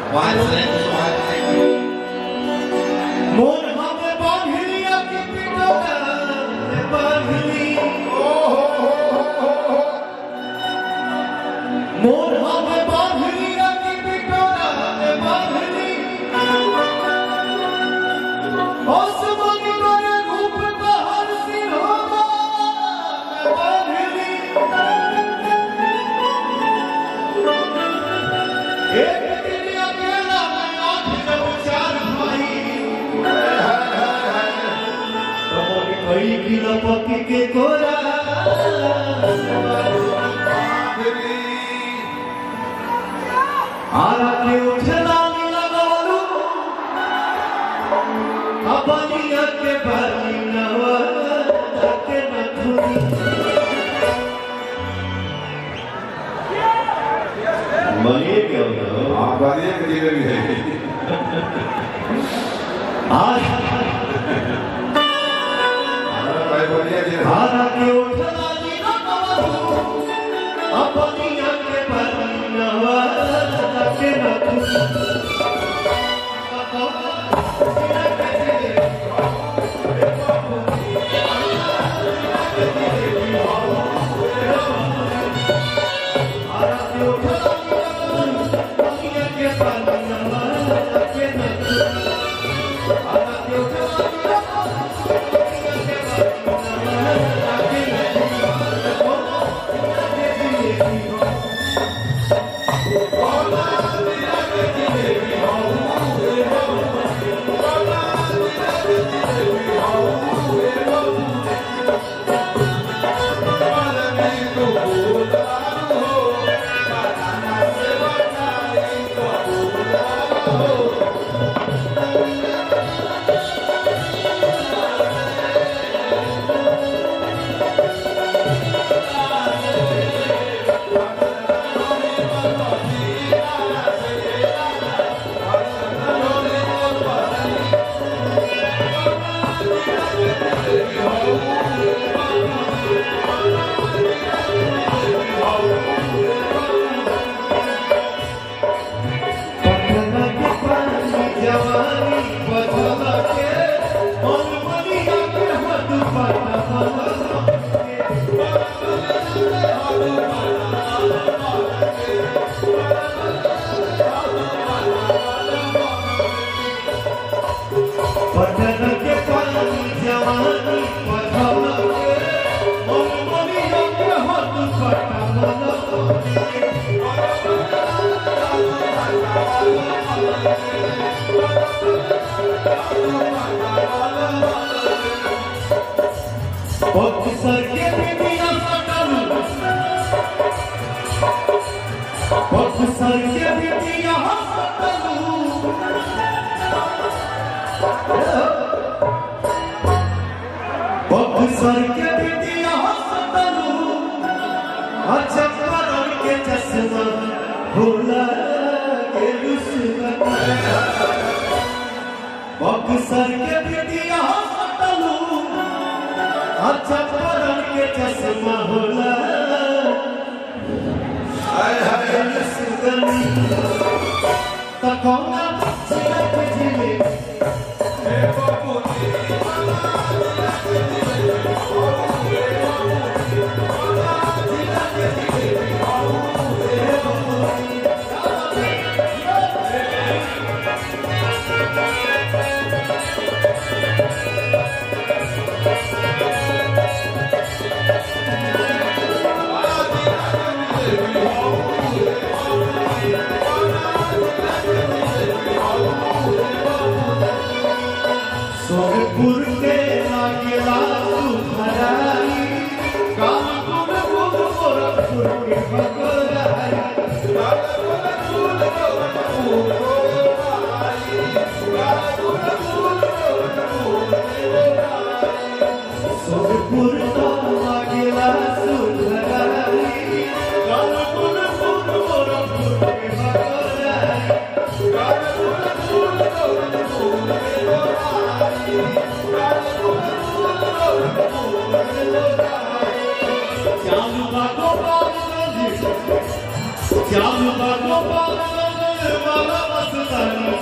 मोर हमें बांधलिया की पिटोला में बांधली मोर हमें बांधलिया की पिटोला में बांधली आसमान करे रूप का हर सिरहोरा में बांधली एक दिन अकेला मैं आँख जब चार भाई कई किलो पकी के कोरा आरा के उठला नीला बालू अपनिया के बाली नवा के नथुनी बनिए क्या हो हाँ बनिए के लिए भी है आज हारा के उठला नीला बालू अपनिया के बाली नवा के नथुनी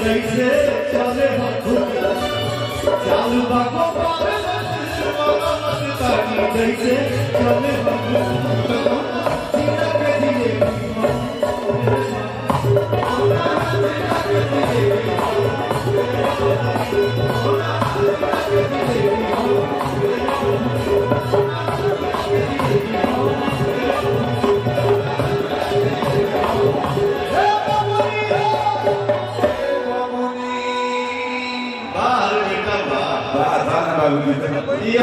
कैसे चले चालू बागो पावे ताकि कैसे चले iya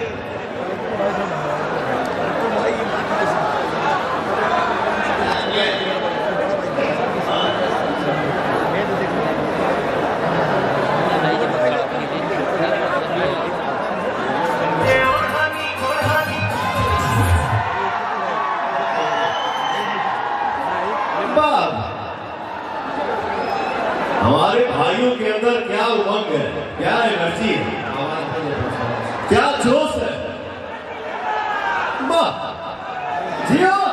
हमारे भाइयों के अंदर क्या उमंग है, क्या एनर्जी है, क्या जोश है। वाह जिया